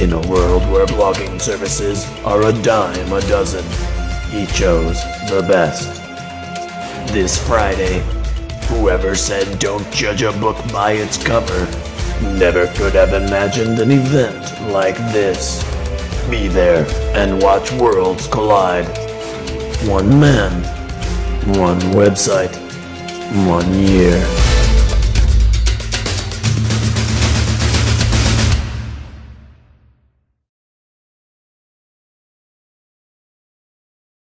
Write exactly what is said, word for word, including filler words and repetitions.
In a world where blogging services are a dime a dozen, he chose the best. This Friday, whoever said don't judge a book by its cover never could have imagined an event like this. Be there and watch worlds collide. One man, one website, one year.